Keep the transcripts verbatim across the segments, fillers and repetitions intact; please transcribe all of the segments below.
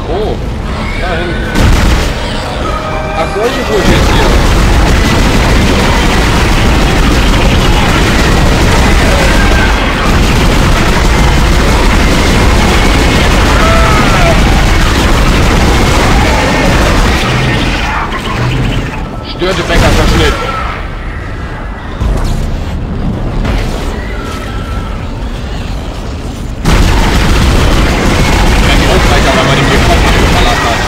Oh, da hinten. Ach, solche Bullshit hier. Störtebecker Verschnitt. Ja, die Ausweicher, weil man den hier Kopf geballert hat.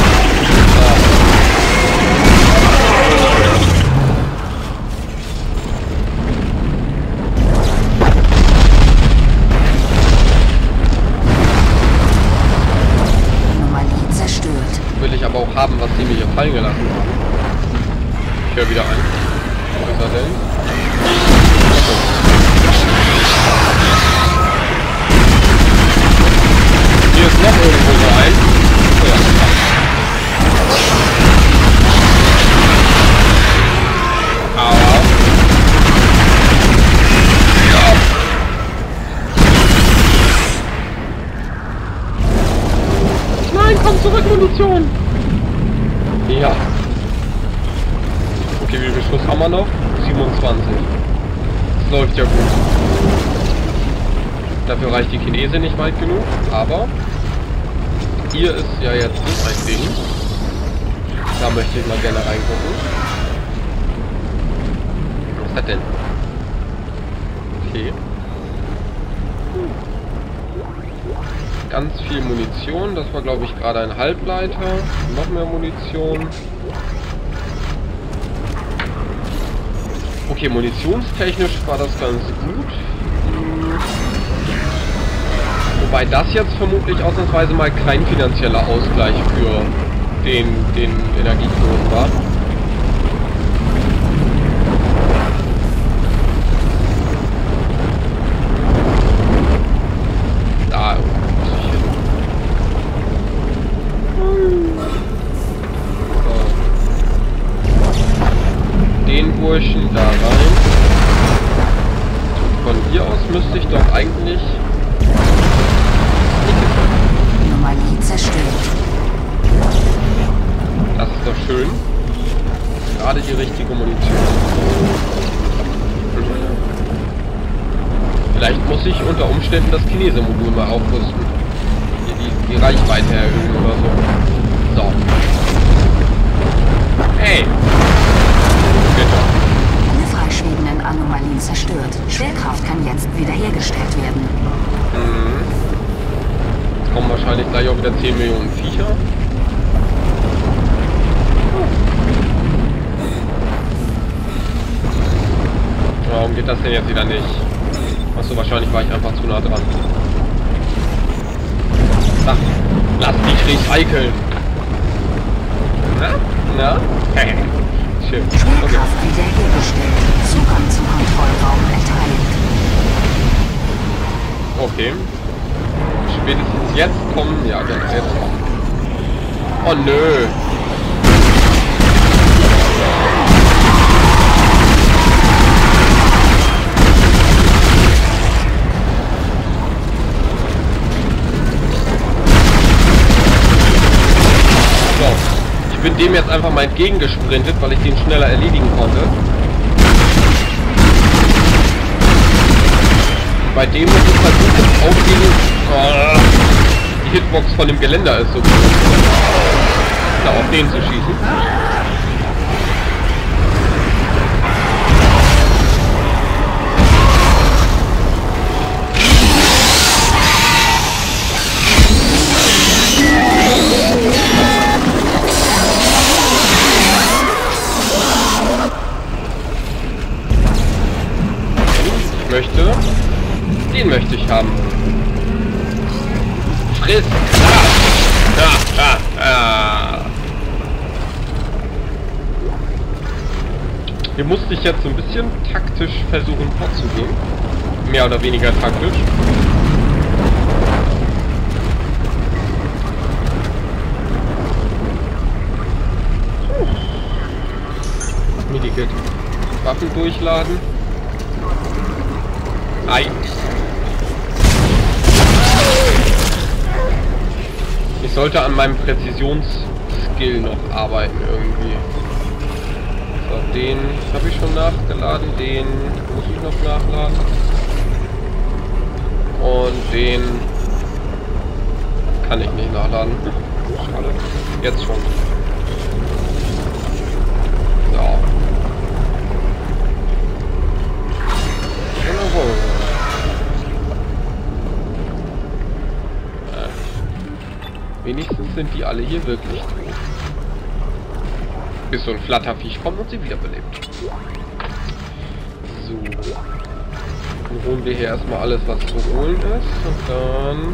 Anomalie zerstört. Will ich aber auch haben, was die mir hier fallen gelassen haben. Ich höre wieder ein. Was ist er denn? Hier ist noch irgendwo so ein. Oh ja. Aber. Ja. Nein, komm zurück, Munition! Ja. Okay, wie viel Schuss haben wir noch? siebenundzwanzig. Das läuft ja gut. Dafür reicht die Chinese nicht weit genug, aber hier ist ja jetzt so ein Ding. Da möchte ich mal gerne reingucken. Was ist das denn? Okay. Ganz viel Munition. Das war, glaube ich, gerade ein Halbleiter. Noch mehr Munition. Okay, munitionstechnisch war das ganz gut. Wobei das jetzt vermutlich ausnahmsweise mal kein finanzieller Ausgleich für den, den Energieknoten war. Da muss ich hin. So. Den Burschen da rein. Von hier aus müsste ich doch eigentlich... Anomalie zerstört. Das ist doch schön. Gerade die richtige Munition. Vielleicht muss ich unter Umständen das Chinese-Modul mal aufrüsten. Hier die, die Reichweite erhöhen oder so. So. Hey! Bitte. Alle freischwebenden Anomalien zerstört. Schwerkraft kann jetzt wiederhergestellt werden. Mhm. Jetzt kommen wahrscheinlich gleich auch wieder zehn Millionen Viecher. Warum geht das denn jetzt wieder nicht? Achso, wahrscheinlich war ich einfach zu nah dran. Sag, lass dich recyceln. Na? Na? Hey. Schön. Schwerkraft Okay. wiederhergestellt. Zugang zum Kontrollraum erteilt. Okay. Spätestens jetzt kommen... Ja, genau, jetzt kommen. Oh nö. Ich bin dem jetzt einfach mal entgegengesprintet, weil ich den schneller erledigen konnte. Bei dem muss ich versuchen, auf den, oh, die Hitbox von dem Geländer ist so gut. Da auf den zu schießen. Ich möchte, den möchte ich haben. Friss! Ah. Ah, ah, ah. Hier musste ich jetzt so ein bisschen taktisch versuchen vorzugehen. Mehr oder weniger taktisch. Medikit. Waffen durchladen. Ei. Ich sollte an meinem Präzisionsskill noch arbeiten irgendwie. So, den habe ich schon nachgeladen, den muss ich noch nachladen. Und den kann ich nicht nachladen. Schade. Jetzt schon. So. Äh. Wenigstens sind die alle hier wirklich tot. Bis so ein Flatterviech kommt und sie wiederbelebt. So. Dann holen wir hier erstmal alles, was zu holen ist. Und dann...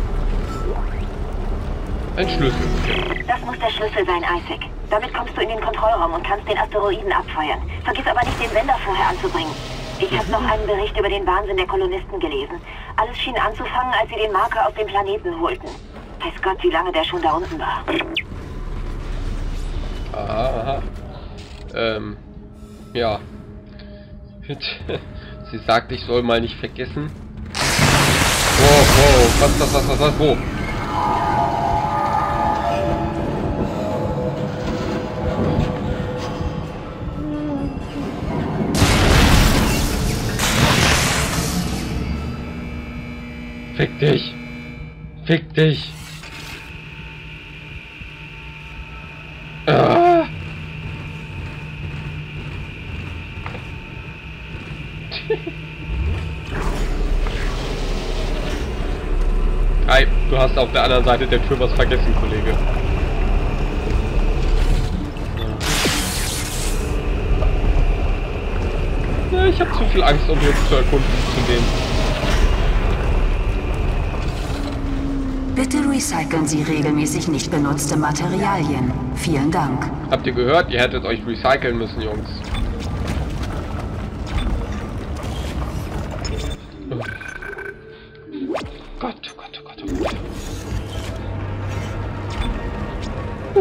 ein Schlüssel. Das muss der Schlüssel sein, Isaac. Damit kommst du in den Kontrollraum und kannst den Asteroiden abfeuern. Vergiss aber nicht, den Sender vorher anzubringen. Ich habe noch einen Bericht über den Wahnsinn der Kolonisten gelesen. Alles schien anzufangen, als sie den Marker auf dem Planeten holten. Weiß Gott, wie lange der schon da unten war. Aha, aha. Ähm, ja. Sie sagt, ich soll mal nicht vergessen. Wow, wow, was, was, was, was, was, wo? Fick dich! Fick dich! Ah. Hi, du hast auf der anderen Seite der Tür was vergessen, Kollege. Ja, ich habe zu viel Angst, um jetzt zu erkunden zu gehen. Bitte recyceln Sie regelmäßig nicht benutzte Materialien. Vielen Dank. Habt ihr gehört? Ihr hättet euch recyceln müssen, Jungs. Oh Gott, oh Gott, oh Gott, oh Gott. Puh.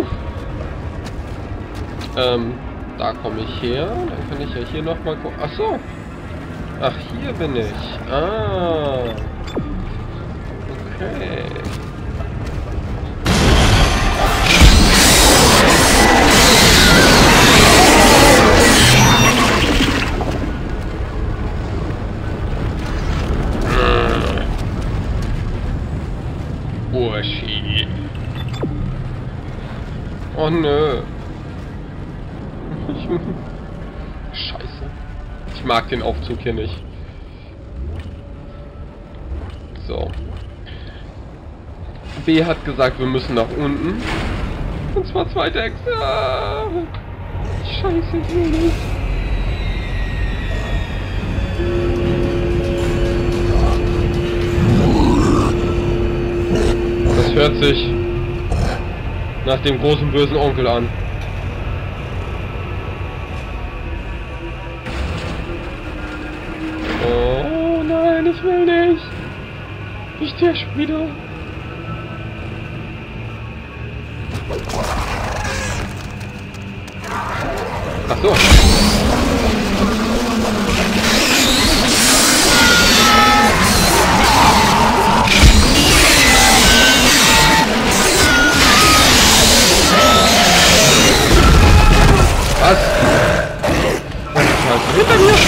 Ähm, da komme ich her. Dann kann ich ja hier nochmal gucken. Ach so. Ach, hier bin ich. Ah. Okay. Burschi. Oh nö. Scheiße. Ich mag den Aufzug hier nicht. So. B hat gesagt, wir müssen nach unten. Und zwar zwei Decks. Ah. Scheiße, ich will nicht. Das hört sich nach dem großen bösen Onkel an. Oh nein, ich will nicht. Nicht der schon wieder. Ach so. Was? Oh, Scheiße. Hinter mir!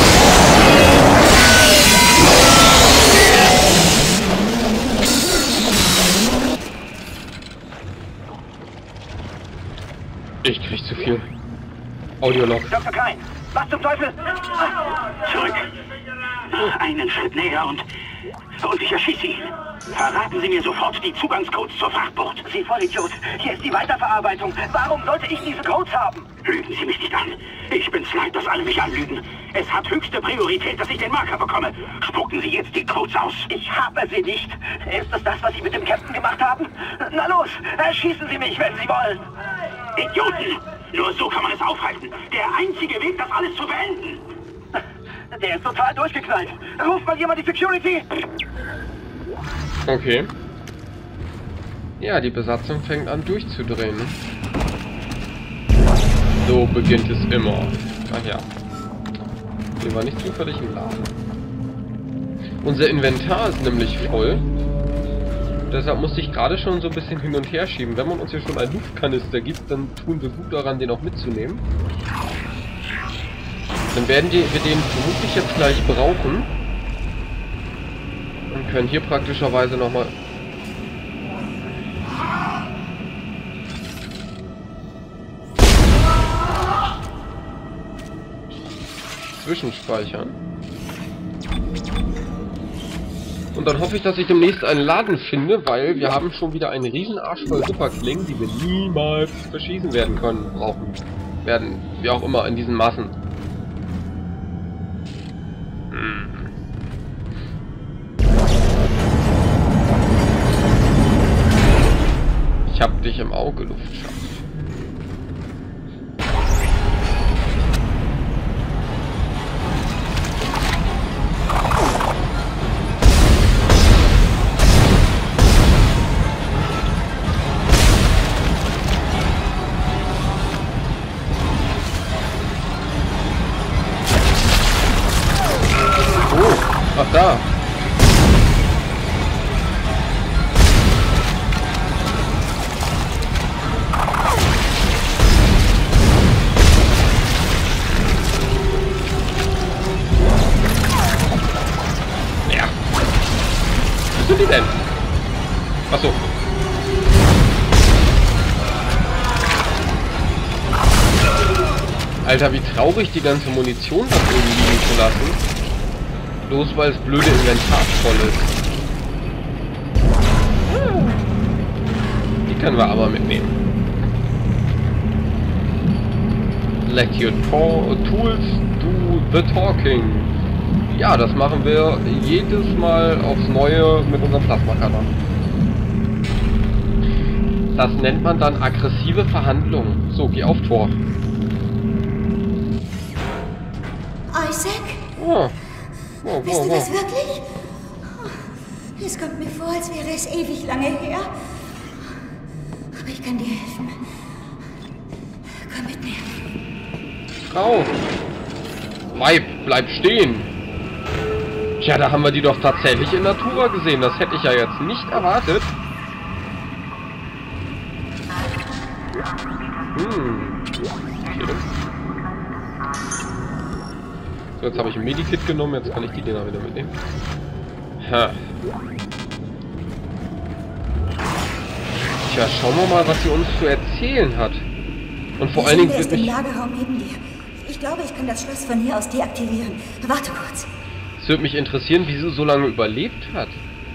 Ich krieg zu viel. Audiolog. Doktor Klein, was zum Teufel? Zurück. Einen Schritt näher und... und ich erschieße ihn. Verraten Sie mir sofort die Zugangscodes zur Frachtbucht. Sie Vollidiot, hier ist die Weiterverarbeitung. Warum sollte ich diese Codes haben? Lügen Sie mich nicht an. Ich bin's leid, dass alle mich anlügen. Es hat höchste Priorität, dass ich den Marker bekomme. Spucken Sie jetzt die Codes aus. Ich habe sie nicht. Ist es das, was Sie mit dem Captain gemacht haben? Na los, erschießen Sie mich, wenn Sie wollen. Idioten! Nur so kann man es aufhalten. Der einzige Weg, das alles zu beenden. Der ist total durchgeknallt. Ruft mal jemand die Security. Okay. Ja, die Besatzung fängt an durchzudrehen. So beginnt es immer. Ach ja. Hier war nicht zufällig ein Laden. Unser Inventar ist nämlich voll. deshalb musste ich gerade schon so ein bisschen hin und her schieben. Wenn man uns hier schon einen Luftkanister gibt, dann tun wir gut daran, den auch mitzunehmen. Dann werden die, wir den vermutlich jetzt gleich brauchen. Und können hier praktischerweise nochmal... zwischenspeichern. Und dann hoffe ich, dass ich demnächst einen Laden finde, weil wir haben schon wieder einen riesen Arsch voll Superklingen, die wir niemals verschießen werden können, brauchen. Werden, wie auch immer, in diesen Massen. Hm. Ich hab dich im Auge, Luftschatz. Ach da. Ja. Was sind die denn? Achso. Alter, wie traurig, die ganze Munition da oben liegen zu lassen. Bloß weil es blöde Inventar voll ist. Die können wir aber mitnehmen. Let your tools do the talking. Ja, das machen wir jedes Mal aufs Neue mit unserem Plasma-Cutter. Das nennt man dann aggressive Verhandlungen. So, geh auf Tor. Isaac? Oh. Wow, Bist wow, du das wow. wirklich? Es kommt mir vor, als wäre es ewig lange her. Aber ich kann dir helfen. Komm mit mir. Frau! Weib, bleib stehen! Tja, da haben wir die doch tatsächlich in Natura gesehen. Das hätte ich ja jetzt nicht erwartet. Hm. Okay. So, jetzt habe ich ein Medikit genommen, jetzt kann ich die Dinger wieder mitnehmen. Ha. Tja, schauen wir mal, was sie uns zu erzählen hat. Und vor allen Dingen... ist im Lagerraum neben dir. Ich glaube, ich kann das Schloss von hier aus deaktivieren. Warte kurz. Es würde mich interessieren, wie sie so lange überlebt hat.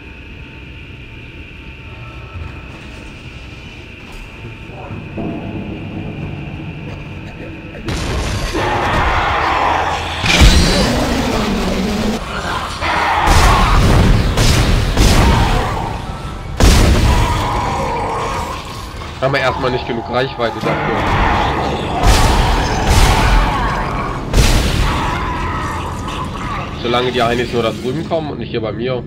Haben wir erstmal nicht genug Reichweite dafür. Solange die Heinis nur da drüben kommen und nicht hier bei mir.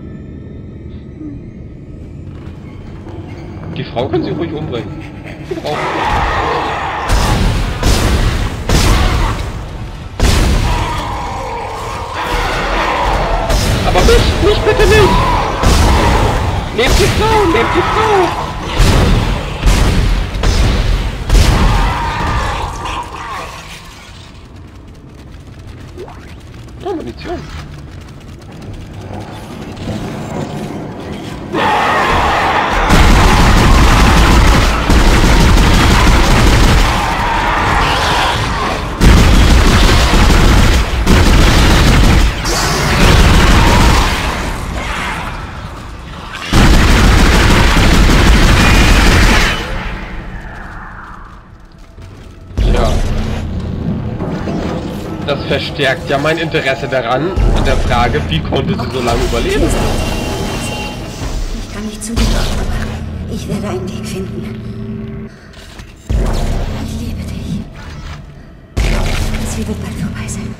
Die Frau können sie ruhig umbringen. Die Frau. Aber mich, mich bitte nicht! Nehmt die Frau, nehmt die Frau! Oh, Munition. Das verstärkt ja mein Interesse daran, an der Frage, wie konnte sie so lange überleben? Ich kann nicht zu dir kommen, aber ich werde einen Weg finden. Ich liebe dich. Sie wird bald vorbei sein.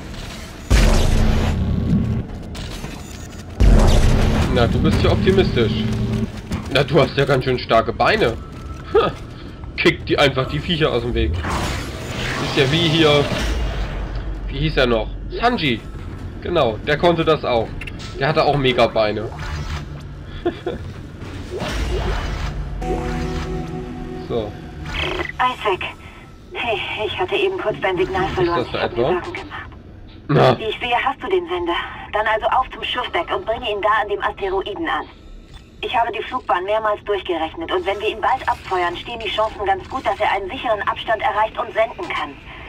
Na, du bist ja optimistisch. Na, du hast ja ganz schön starke Beine. Ha, kickt die einfach die Viecher aus dem Weg. Ist ja wie hier... Wie hieß er noch? Sanji. Genau, der konnte das auch. Der hatte auch mega Beine. So. Isaac. Hey, ich hatte eben kurz dein Signal verloren. Ist das Ich hab mir etwa? Sorgen gemacht. Na, Wie ich sehe, hast du den Sender. Dann also auf zum Schiffdeck und bringe ihn da an dem Asteroiden an. Ich habe die Flugbahn mehrmals durchgerechnet und wenn wir ihn bald abfeuern, stehen die Chancen ganz gut, dass er einen sicheren Abstand erreicht und senden kann.